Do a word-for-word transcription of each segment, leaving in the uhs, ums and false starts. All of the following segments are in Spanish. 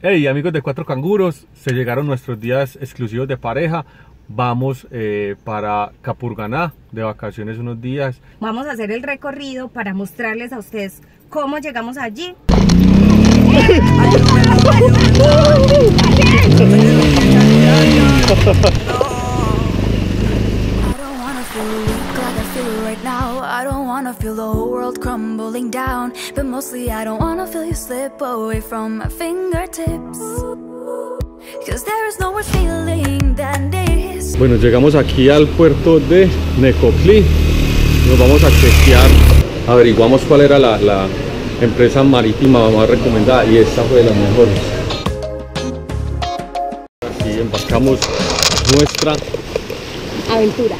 Hey amigos de Cuatro Canguros, se llegaron nuestros días exclusivos de pareja. Vamos eh, para Capurganá de vacaciones unos días. Vamos a hacer el recorrido para mostrarles a ustedes cómo llegamos allí. I don't wanna feel the whole world crumbling down, but mostly I don't wanna feel you slip away from my fingertips. Cause there is no worse feeling than this. Bueno, llegamos aquí al puerto de Necoclí. Nos vamos a chequear, averiguamos cuál era la, la empresa marítima más recomendada y esta fue de las mejores. Aquí embarcamos nuestra aventura.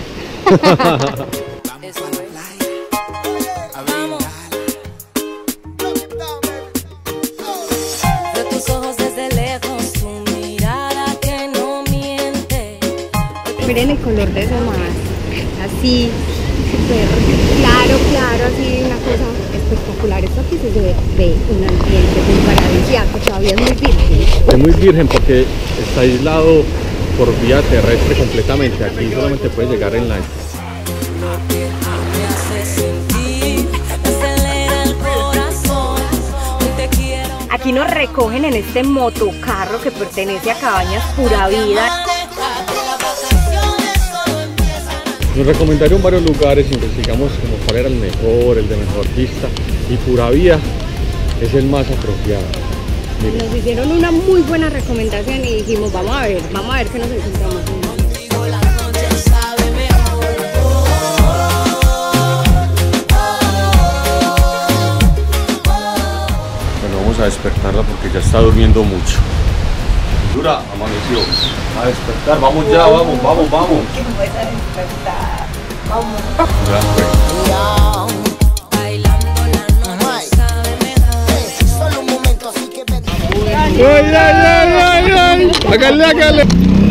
Miren el color de ese mar, así, súper claro, claro, así, una cosa espectacular. Esto aquí se ve, ve un ambiente muy paradisíaco, todavía es muy virgen. Es muy virgen porque está aislado por vía terrestre completamente, aquí solamente puede llegar en lancha. Aquí nos recogen en este motocarro que pertenece a Cabañas Pura Vida. Nos recomendaron varios lugares, investigamos como cuál era el mejor, el de mejor vista, y Pura Vida es el más apropiado. Miren. Nos hicieron una muy buena recomendación y dijimos, vamos a ver, vamos a ver qué nos encontramos. Bueno, vamos a despertarla porque ya está durmiendo mucho. Dura, amaneció. A despertar, vamos ya, vamos, vamos, vamos. Vamos. Ya fue. ¡Ay, ay, ay, ay, ay! ¡Hágale, hágale!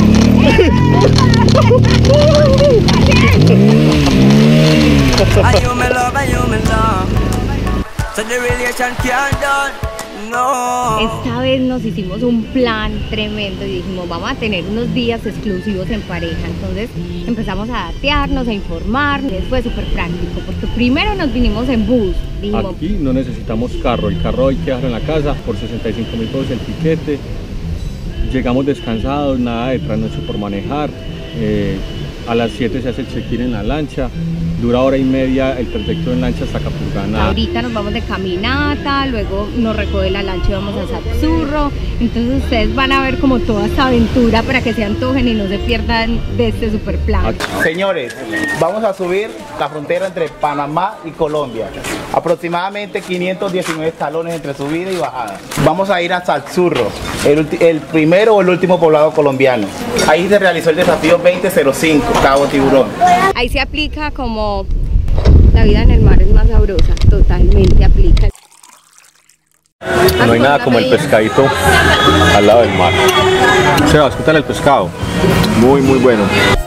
Esta vez nos hicimos un plan tremendo y dijimos vamos a tener unos días exclusivos en pareja. Entonces empezamos a datearnos, a informarnos. Fue súper práctico porque primero nos vinimos en bus. Dijimos, aquí no necesitamos carro, el carro hay que dejarlo en la casa por sesenta y cinco mil pesos el tiquete. Llegamos descansados, nada de trasnocho por manejar. Eh, a las siete se hace el check-in en la lancha. Dura hora y media el trayecto en lancha hasta Capurganá. Ahorita nos vamos de caminata, luego nos recoge la lancha y vamos a Satzurro. Entonces ustedes van a ver como toda esta aventura para que se antojen y no se pierdan de este super plan. Señores, vamos a subir la frontera entre Panamá y Colombia. Aproximadamente quinientos diecinueve escalones entre subida y bajada. Vamos a ir a Satzurro, el, el primero o el último poblado colombiano. Ahí se realizó el desafío veinte cero cinco, Cabo Tiburón. Ahí se aplica como la vida en el mar es más sabrosa, totalmente aplica. No hay nada como el pescadito al lado del mar. Sebas, ¿qué tal el pescado? Muy, muy bueno.